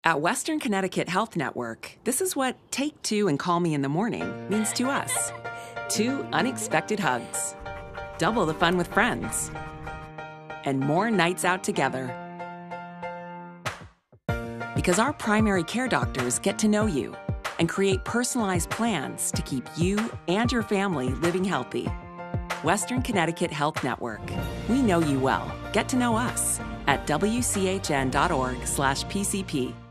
At Western Connecticut Health Network, this is what "take two and call me in the morning" means to us. 2 unexpected hugs, double the fun with friends, and more nights out together. Because our primary care doctors get to know you and create personalized plans to keep you and your family living healthy. Western Connecticut Health Network. We know you well. Get to know us at wchn.org/PCP.